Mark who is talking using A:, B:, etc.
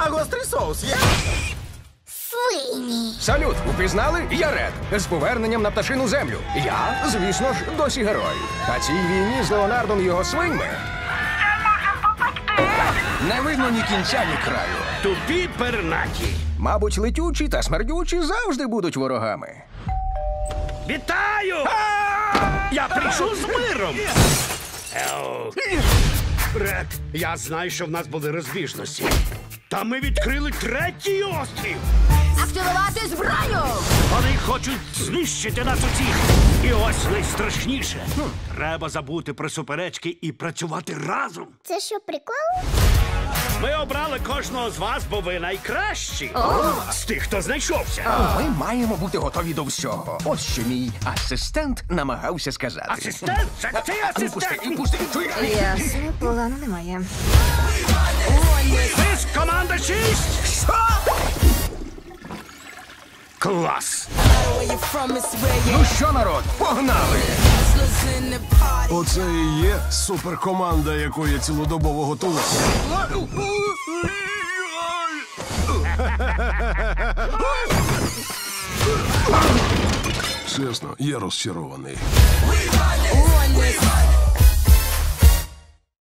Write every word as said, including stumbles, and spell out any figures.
A: А гострий соус є?
B: Свині.
C: Салют, упізнали? Я Ред. З поверненням на пташину землю. Я, звісно ж, досі герой. А цій війні з Леонардом і його свиньми не видно ні кінця, ні краю.
D: Тупі пернаті.
C: Мабуть, летючі та смердючі завжди будуть ворогами.
D: Вітаю! Я прийшов з миром. Ел. Ред, я знаю, що в нас були розбіжності. Та ми відкрили третій острів.
B: Активувати зброю!
D: Вони хочуть знищити нас усіх. І ось найстрашніше. Треба забути про суперечки і працювати разом.
B: Це що, прикол?
D: Ми обрали кожного з вас, бо ви найкращі. З тих, хто знайшовся.
C: Ми маємо бути готові до всього. Ось що мій асистент намагався сказати.
D: Асистент? Це ти
C: Пусти,
D: асистент?
C: пусти, чуєш?
B: Ясно, плану немає.
D: Ви з команда шість?
C: Що?
D: Клас!
C: Ну що, народ, погнали!
E: Оце і є суперкоманда, яку я цілодобово готував. Чесно, я розчарований.